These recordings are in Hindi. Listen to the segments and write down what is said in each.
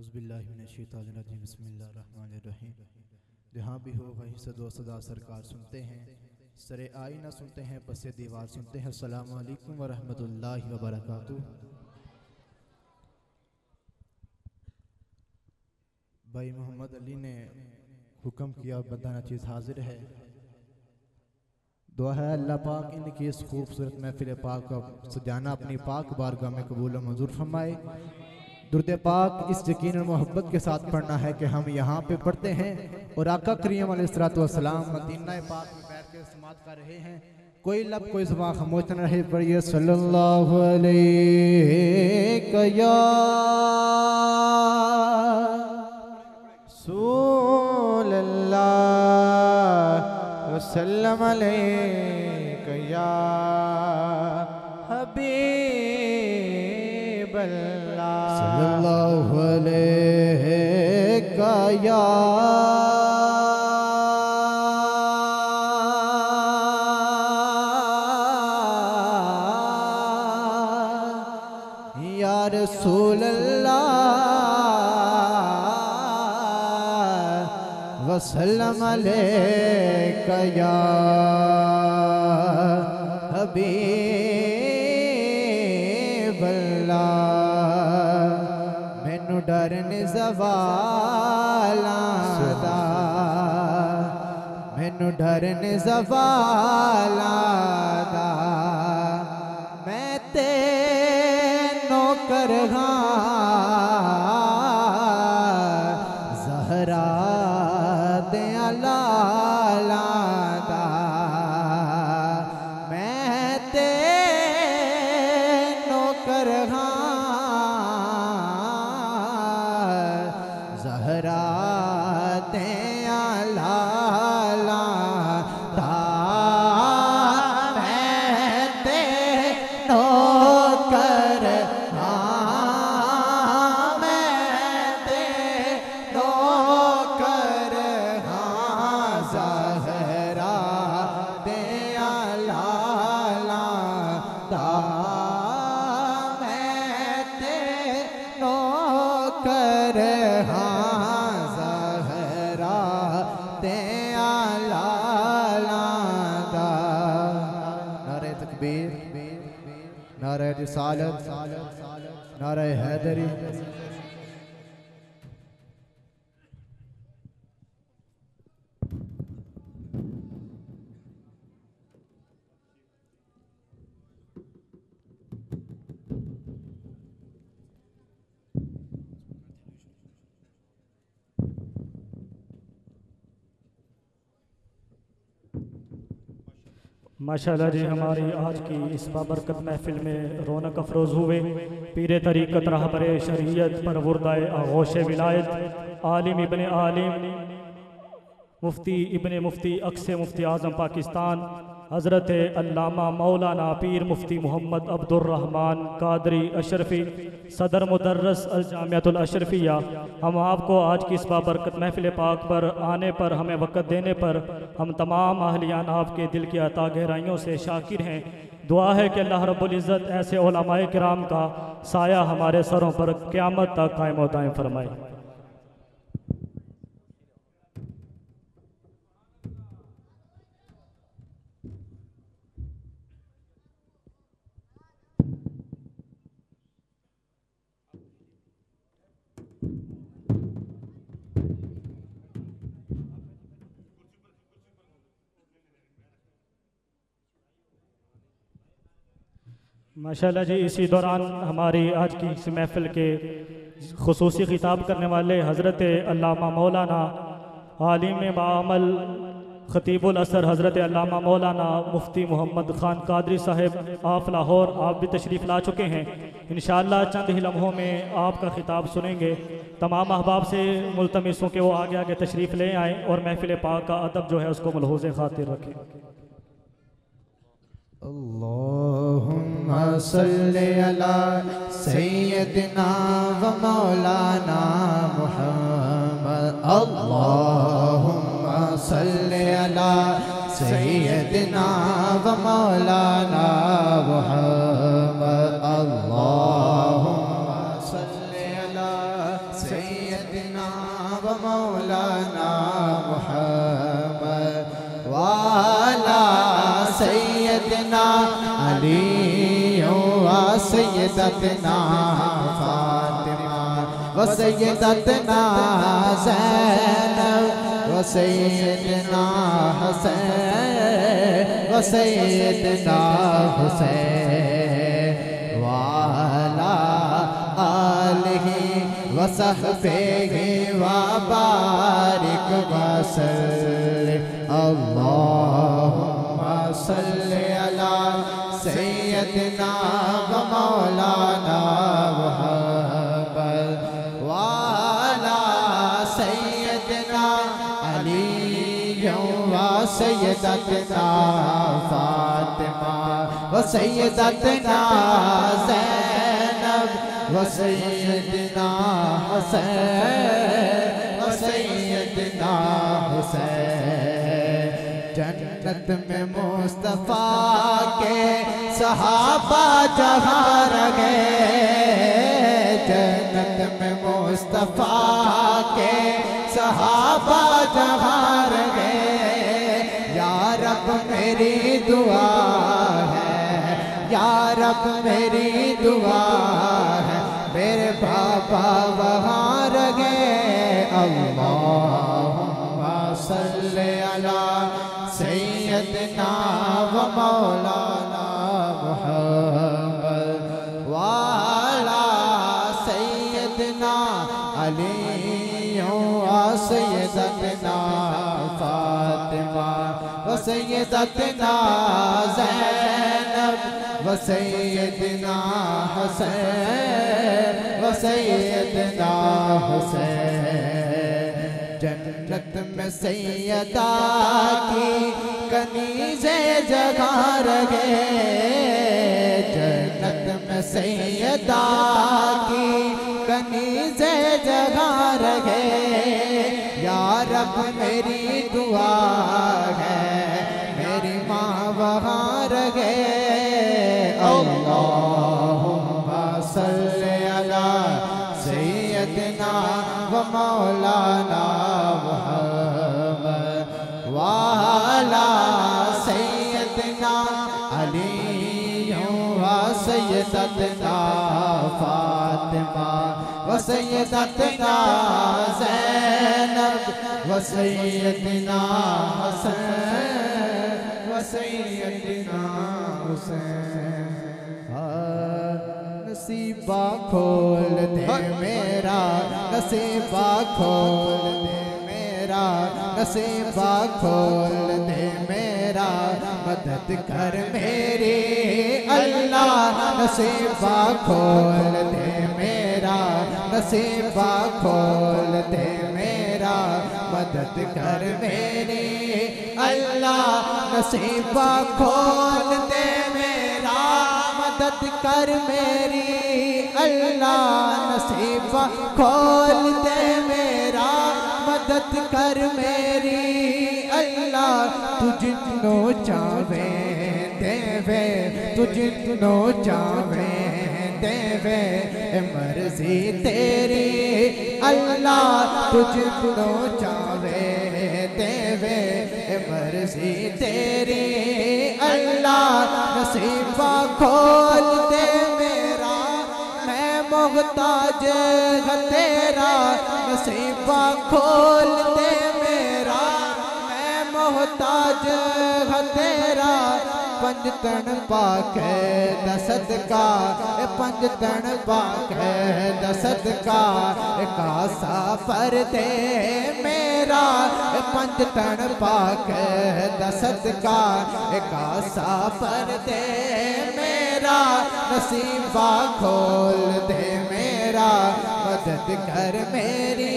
औज़ुबिल्लाहिमिनश्शैतानिर्रजीम बिस्मिल्लाहिर्रहमानिर्रहीम। जहाँ भी हो वहीं सदो सदा सरकार सुनते हैं, सरे आईना सुनते हैं, पसे दीवार सुनते हैं। अस्सलामु अलैकुम व रहमतुल्लाहि व बरकातुहू। भाई मोहम्मद अली ने हुक्म किया, बंदा नाचीज़ हाजिर है। दुआ है अल्लाह पाक इनकी इस खूबसूरत महफिल पाक का सजाना अपनी पाक बारगाह में कबूल और मंजूर फरमाए। दुर्द पाक इस यकीन और मोहब्बत के साथ पढ़ना है कि हम यहाँ पे पढ़ते हैं और आका करीम अलैहिस्सलाम मदीना पाक में बैठ के समात कर रहे हैं। कोई लब कोई ज़बान खामोश न रहे। पढ़िए सल्लल्लाहु अलैहि या सल्लल्लाहु वसल्लम अलैहि या हबीब अल्लाह सल्लल्लाहु अलैहि या रसूल अल्लाह वसल्लम अलैका या हबीब अल्लाह। मैनू डर ने ज़वालां दा, मैनू डर ने ज़वालां दा। मैं ते नौकर ज़हरा दे लाला दा। मैं ते नौकर ज़हरा दे लाला दा। मैं ते नौकर नारे रिसालत, नारे हैदरी। माशाअल्लाह जी, हमारी आज की इस बाबरकत महफिल में रौनक अफरोज़ हुए पीर तरीक़त रहबर शरीयत परवरदाए आगोश विलायत आलिम इब्ने आलिम मुफ्ती इब्ने मुफ्ती अक्स मुफ्ती आज़म पाकिस्तान हज़रत अल्लामा मौलाना पीर मुफ्ती मोहम्मद अब्दुर्रहमान कादरी अशरफी सदर मुदर्रस अल जामियातुल अशरफिया, हम आपको आज की इस बाबरकत महफिल पाक पर आने पर, हमें वक़्त देने पर हम तमाम अहलियान आपके दिल की अता गहराइयों से शाकिर हैं। दुआ है कि अल्लाह रब्बुल इज़्ज़त ऐसे उलमाए किराम का साया हमारे सरों पर क़यामत तक कायम व दायम फरमाए। माशाअल्लाह जी, इसी दौरान हमारी आज की इस महफिल के खुसूसी खिताब करने वाले हज़रत अल्लामा मौलाना आलिम बाअमल ख़तीबुल असर हज़रत अल्लामा मौलाना मुफ्ती मोहम्मद ख़ान कादरी साहिब आप लाहौर, आप भी तशरीफ़ ला चुके हैं। इंशाअल्लाह चंद ही लम्हों में आपका खिताब सुनेंगे। तमाम अहबाब से मुल्तमिस हूँ कि वो आगे आगे तशरीफ़ ले आएँ और महफिल पाक का अदब जो है उसको मलहूज़ खातिर रखें। अल्लाहुम्मा सल्ली अला सय्यदिना व मौलाना मुहम्मद। अल्लाहुम्मा सल्ली अला सय्यदिना व मौलाना मुहम्मद। अल्लाहुम्मा सल्ली अला अली व सय्यदतना फातिमा व सय्यदतना ज़ैनब व सय्यदना हसैन व सय्यदना हुसैन वाला आलिही व सहबिही व बारिक वसल्लिम अल्लाहुम्मा सल्लि अला सय्यदना व मौलाना मुहम्मद वाला सय्यदना अली व सय्यदना फातिमा व सय्यदना ज़ैनब व सय्यदना हसैन व सय्यदना हुसैन। जन्नत में मुस्तफ़ा के सहाबा जहाँ रहे, जन्नत में मुस्तफ़ा के सहाबा जहाँ रहे। या रब मेरी दुआ है, या रब मेरी दुआ है, मेरे बाबा वहाँ रहे। अल्लाहुम्मा सल्लि अला सय्यदना व मौलाना मुहम्मद वाला सय्यदना अली व सय्यदना फातिमा व सय्यदना ज़ैनब व सय्यदना हसैन व सय्यदना हुसैन। जन्नत में सैयदा की कनीज़े जगह रहे, जन्नत में सैयदा की कनीज़े जगह रहे। या रब मेरी दुआ है, मेरी माँ वहाँ रहे। अल्लाहुम्मा सल्लि अला सय्यदना व मौलाना मुहम्मद वाला सय्यदना अली व सय्यदना फातिमा व सय्यदना ज़ैनब व सय्यदना हसैन व सय्यदना हुसैन। नसीबा खोल दे मेरा, नसीबा खोल दे मेरा, नसीबा खोल दे मेरा, मदद कर मेरी अल्लाह। नसीबा खोल दे मेरा, नसीबा खोल दे मेरा, मदद कर मेरी अल्लाह। नसीबा खोल दे मेरा, मदद कर मेरी अल्लाह। नसीबा खोल दे मेरा, मदद कर मेरी अल्लाह। तू जितनो चावे देवे, तू जितनो चावे देवे, मर्जी तेरी अल्लाह। तू जितनो चावे देवे, मर्जी तेरी अल्लाह। नसीबा खोल दे मेरा, मैं मोहताज है तेरा। नसीबा खोल दे मेरा, मैं मोहताज है तेरा। पंज तन पाक दा सदका, पंज तन पाक दा सदका, कासा पर दे मेरा। पंज तन पाक दा सदका, कासा पर दे मेरा। नसीबा खोल दे मेरा, मदद कर मेरी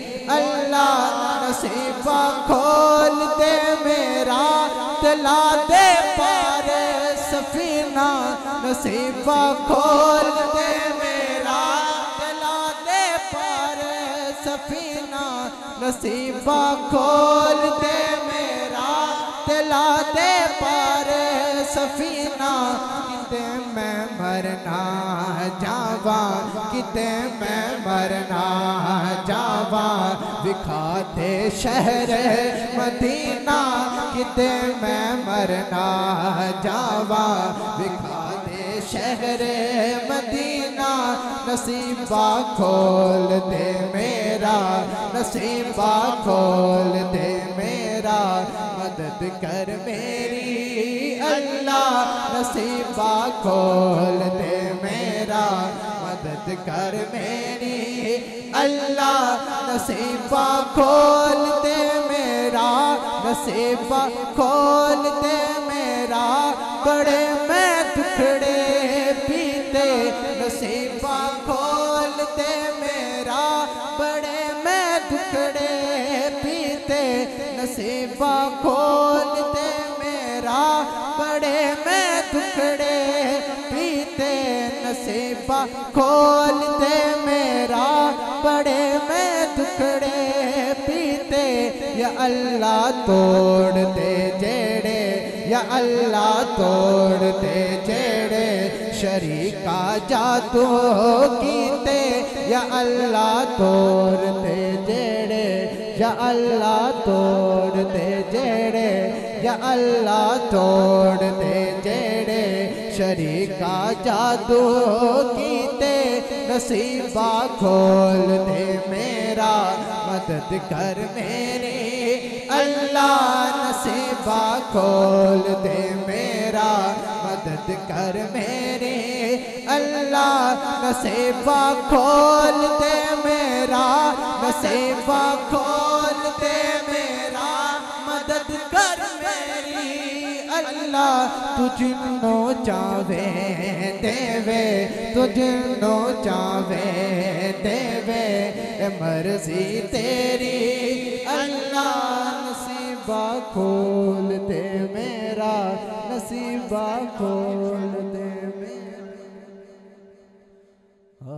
अल्लाह। नसीबा खोल दे मेरा, तला दे पार सफीना। नसीबा खोल दे मेरा, तला दे पार सफीना। नसीबा खोल दे मेरा, तला दे पार सफीना। किते मैं मरना जावा, किते मैं मरना जावा, विखा दे शहर मदीना। किते मैं मरना जावा, विखा शहरे मदीना नसीबा खोल दे मेरा, नसीबा खोल दे मेरा, मदद कर मेरी अल्लाह, नसीबा खोल दे मेरा, मदद कर मेरी अल्लाह, नसीबा खोल दे मेरा, नसीबा खोल दे मेरा, बड़े मैं दुखड़े पीते, नसीबा खोल दे मेरा, बड़े मैं दुखड़े पीते, नसीबा खोल दे मेरा, बड़े मैं दुखड़े पीते, नसीबा खोल दे मेरा, बड़े मैं दुखड़े पीते, या अल्लाह तोड़ दे जेड़े, या अल्लाह तोड़ दे जेड़े शरीका जादू कीते, या अल्लाह तोड़ दे जेड़े, या अल्लाह तोड़ दे जेड़े, या अल्लाह तोड़ दे जेड़े शरीका जादू कीते, नसीबा खोल दे मेरा, मदद कर मेरी अल्लाह, नसीबा खोल दे मेरा, मदद कर मेरी अल्लाह, नसीबा खोल दे मेरा, नसीबा खोल दे मेरा, मदद कर मेरी अल्लाह, तू जिन्नो चावे देवे, तू जिन्नो चावे देवे, मर्जी तेरी अल्लाह, नसीबा खोल दे मेरा, नसीबा खोल दे मेरा,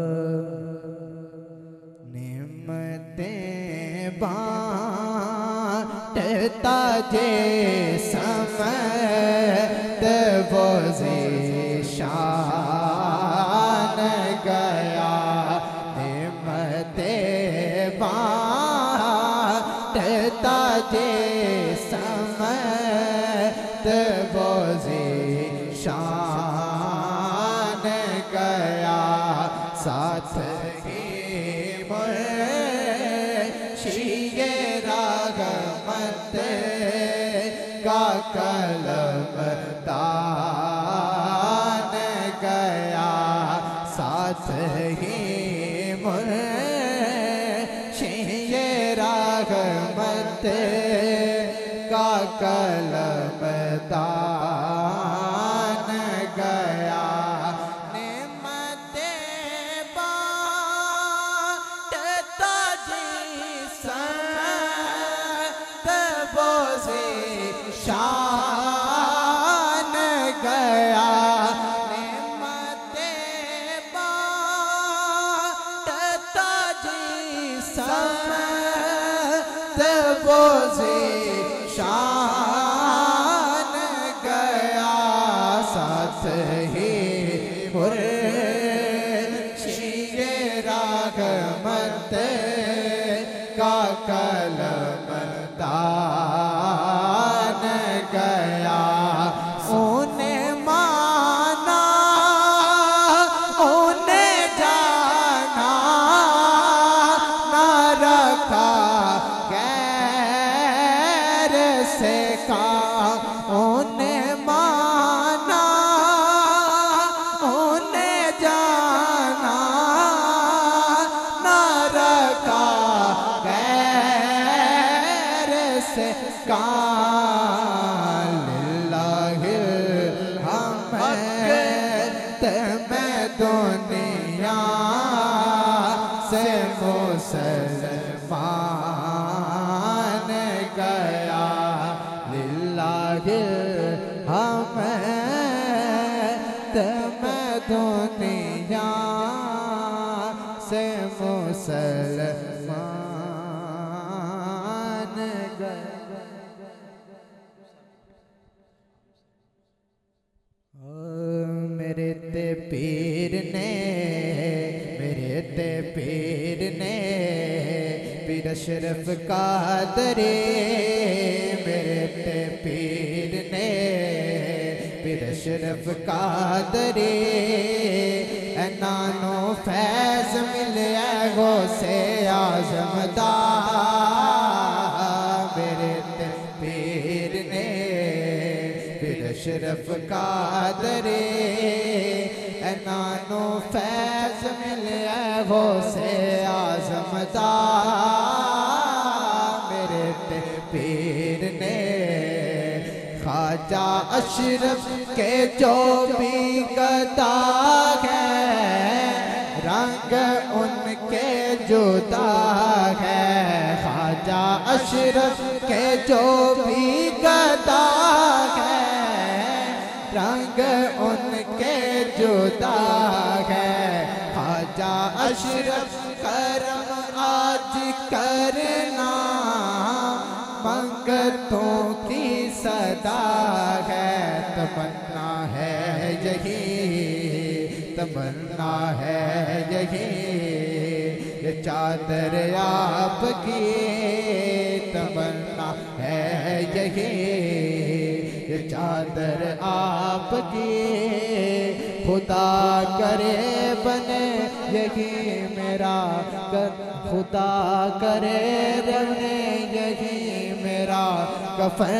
निम्मतें बांटता जे समत वो ज़ीशान गया, निम्मतें बांटता जे समत वो ज़ीशान गया, साथ ही मुर्शिद रागमत का कलम तान गया, साथ ही मुर्शिद रागमत का कलम तान गया, निम्मतें बांटता जिसमत वो ज़ीशान गया, निम्मतें बांटता जिसमत वो ज़ीशान गया, साथ ही मुर्शिद रागमत का कलम तान गया, उन्हें माना उन्हें जाना ना रखा गैर से काम, उन्हें माना उन्हें जाना ना रखा गैर से काम, लिल्लाहिल हम्द मैं दुनिया से मुसलमान गया, लिल्लाहिल हम्द मैं दुनिया से मुसलमान गया। मेरे ते पीर ने, मेरे ते पीर ने, पीर अशरफ कादरी, मेरे ते पीर ने, फिर शरफ कादरी नानो फैज मिले गो से आजमदा मेरे ते पीर ने फिर शरफ कादरी नानो फैज मिले गो से आजमदा मेरे ते पीर ने ख्वाजा अशरफ के जो भी गदा है रंग उनके जुदा है ख्वाजा अशरफ के जो भी गदा है रंग उनके जुदा है ख्वाजा अशरफ करम आज करना मंगतों की सदा है तमन्ना है यही तमन्ना है यही ये चादर आपकी तमन्ना है यही ये चादर आपकी खुदा करे बने यही मेरा खुदा करे बने यही मेरा कफन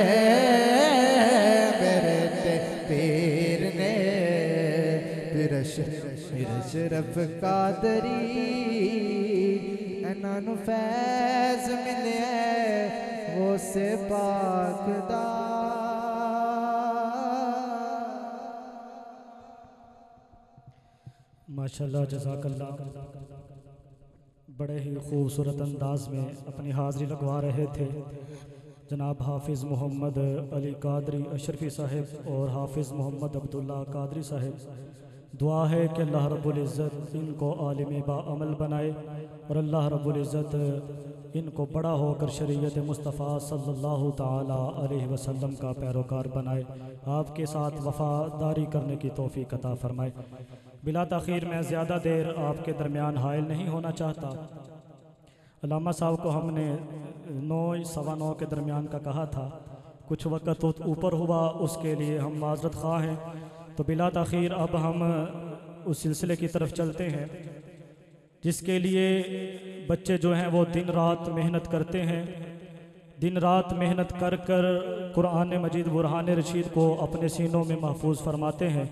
मेरे ते पीर ने फिर शरफ कादरी नानु फैज मिले वो से पाकदा। माशाल्लाह जज़ाकल्लाह, बड़े ही खूबसूरत अंदाज में अपनी हाज़िरी लगवा रहे थे जनाब हाफिज़ मोहम्मद अली कादरी अशरफी साहिब और हाफिज़ मोहम्मद अब्दुल्ला कादरी साहिब। दुआ है कि अल्लाह रब्बुल इज़्ज़त इनको आलिम बाअमल बनाए और अल्लाह रब्बुल इज़्ज़त इनको बड़ा होकर शरीयत मुस्तफ़ा सल्लल्लाहु ताला अलैहि वसल्लम का पैरोकार बनाए, आपके साथ वफ़ादारी करने की तौफ़ीक़ अता फ़रमाए। बिला ताख़ीर मैं ज़्यादा देर आपके दरमियान हायल नहीं होना चाहता। अल्लामा साहब को हमने 9-9:15 के दरमियान का कहा था, कुछ वक़्त ऊपर हुआ, उसके लिए हम माज़रत ख़्वाह हैं। तो बिला ताख़ीर अब हम उस सिलसिले की तरफ चलते हैं जिसके लिए बच्चे जो हैं वो दिन रात मेहनत करते हैं, दिन रात मेहनत कर कर कुरान मजीद बुरहान रशीद को अपने सीनों में महफूज फरमाते हैं।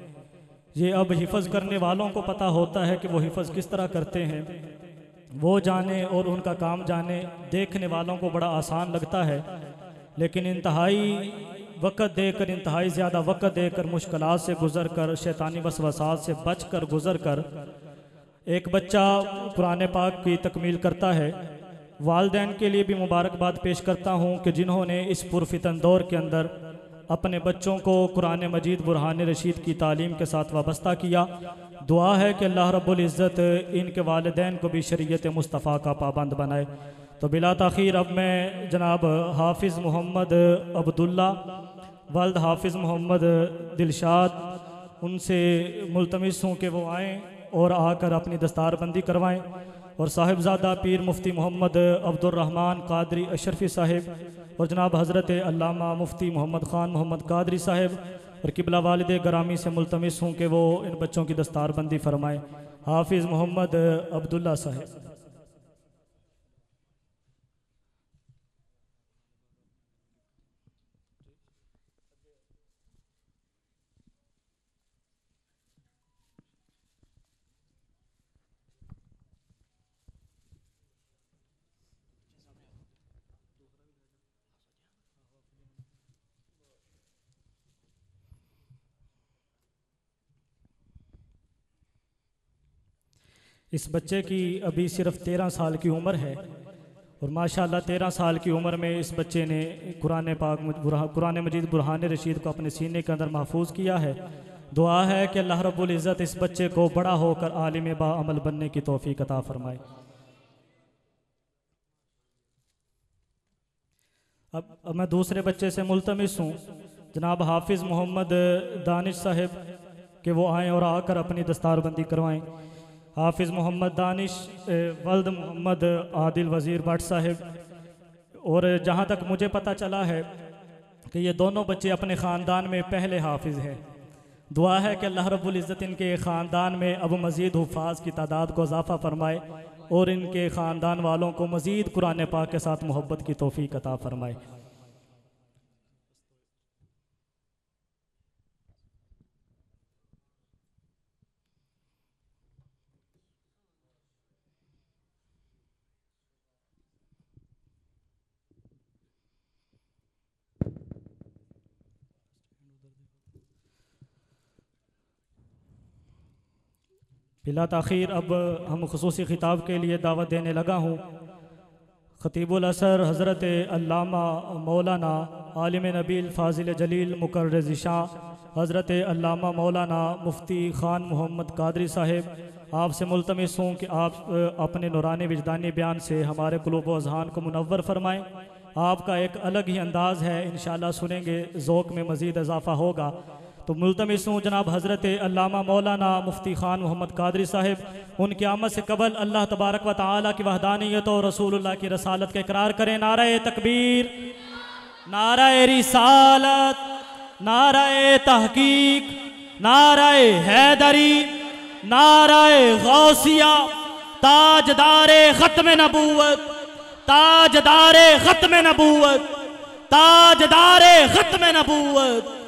ये अब हिफ़्ज़ करने वालों को पता होता है कि वो हिफ़्ज़ किस तरह करते हैं, वो जाने और उनका काम जाने। देखने वालों को बड़ा आसान लगता है, लेकिन इंतहाई वक़्त देकर, इंतहाई ज़्यादा वक़्त देकर, मुश्किलात से गुज़र कर, शैतानी वसवसात से बच कर गुज़र कर एक बच्चा कुरान पाक की तकमील करता है। वालिदैन के लिए भी मुबारकबाद पेश करता हूँ कि जिन्होंने इस पुरफितन दौर के अंदर अपने बच्चों को कुरान मजीद बुरहान रशीद की तालीम के साथ वाबस्ता किया। दुआ है कि अल्लाह रब्बुल इज़्ज़त इनके वालिदैन को भी शरीयत मुस्तफ़ा का पाबंद बनाए। तो बिला ताख़ीर अब मैं जनाब हाफिज़ मोहम्मद अब्दुल्ला वल्द हाफिज़ मोहम्मद दिलशाद उनसे मुल्तमिस हूँ कि वो आएँ और आकर अपनी दस्तारबंदी करवाएँ। और साहिबजादा पीर मुफ्ती मोहम्मद अब्दुर्रहमान कादरी अशरफी साहिब और जनाब हज़रत अल्लामा मुफ्ती मोहम्मद ख़ान मोहम्मद कादरी साहिब और किबला वालिद गरामी से मुल्तमिस हूँ कि वो इन बच्चों की दस्तारबंदी फरमाएँ। हाफिज़ मोहम्मद अब्दुल्ला साहिब। इस बच्चे की अभी सिर्फ 13 साल की उम्र है और माशाल्लाह 13 साल की उम्र में इस बच्चे ने कुरान मजीद बुरहान रशीद को अपने सीने के अंदर महफूज किया है। दुआ है कि अल्लाह रब्बुल इज़्ज़त इस बच्चे को बड़ा होकर आलिम बाअमल बनने की तौफ़ीक़ अता फ़रमाए। अब मैं दूसरे बच्चे से मुल्तमिस हूँ जनाब हाफिज़ मोहम्मद दानिश साहिब कि वो आएँ और आकर अपनी दस्तारबंदी करवाएँ। हाफिज़ मोहम्मद दानिश वल्द मोहम्मद आदिल वज़ीर भट्ट साहिब। और जहाँ तक मुझे पता चला है कि ये दोनों बच्चे अपने ख़ानदान में पहले हाफिज़ हैं। दुआ है कि अल्लाह रब्बुल इज़्ज़त इनके ख़ानदान में अब मज़ीद हुफ़ाज़ की तादाद को इजाफ़ा फरमाए और इनके ख़ानदान वालों को मज़ीद कुरान पाक के साथ मोहब्बत की तौफ़ीक़ अता फरमाए। बिला ताख़ीर अब हम ख़ुसूसी ख़िताब के लिए दावत देने लगा हूँ। ख़तीबुल असर हज़रत अल्लामा मौलाना आलिम नबील फ़ाज़िल जलील मुकर्रज़ शाह हज़रत अल्लामा मौलाना मुफ्ती ख़ान मोहम्मद कादरी साहिब आपसे मुल्तमिस हूँ कि आप अपने नूरानी विजदानी बयान से हमारे क़ुलूब व अज़हान को मुनव्वर फरमाएँ। आपका एक अलग ही अंदाज़ है, इंशाअल्लाह सुनेंगे ज़ौक़ में मज़ीद इजाफ़ा होगा। तो मुल्तमिस हूँ जनाब हज़रत अल्लामा मौलाना मुफ्ती ख़ान मोहम्मद कादरी साहिब, उनकी आमद से कबल अल्लाह तबारक व तआला की वहदानियत और रसूलुल्लाह की रसालत का इकरार करें। नारे तकबीर, नारे रिसालत, नारे तहकीक, नारे हैदरी, नारे गौसिया, ताजदारे ख़त्म नबूवत, ताजदारे ख़त्म नबूवत, ताजदारे ख़त्म नबूवत।